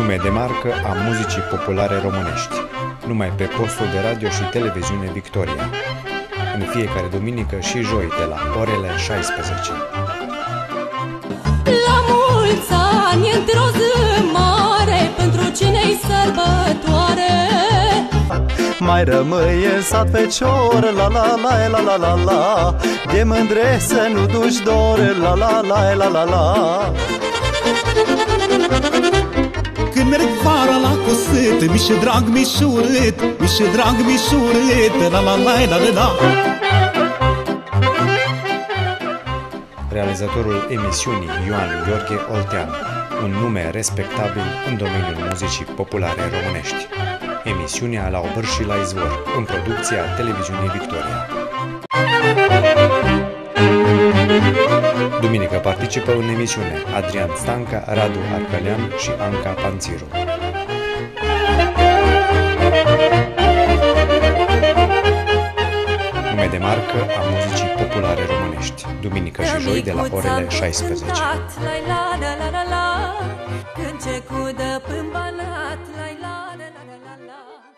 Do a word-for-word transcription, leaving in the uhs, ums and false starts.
nume de marcă a muzicii populare românești, numai pe postul de radio și televiziune Victoria, în fiecare duminică și joi de la orele șaisprezece. La mulți ani, într-o zi mare, pentru cine-i sărbătoare, mai rămâi în sat fecior, la la la la la la la, de mândre să nu duci dor, la la la la la la. Când merg vara la coset, mi-și drag, mi-și urât, mi-și drag, mi-și urât, la la la la la la. Realizatorul emisiunii Ioan Gheorghe Oltean, un nume respectabil în domeniul muzicii populare românești. Emisiunea La Obârș și la Izvor, în producția televiziunii Victoria. Duminică participă în emisiune Adrian Stanca, Radu Arcălean și Anca Panțiru. Nume de marcă a muzicii populare românești, duminică și joi de la orele șaisprezece. când ce cudă pâmbanat, la la la la la la.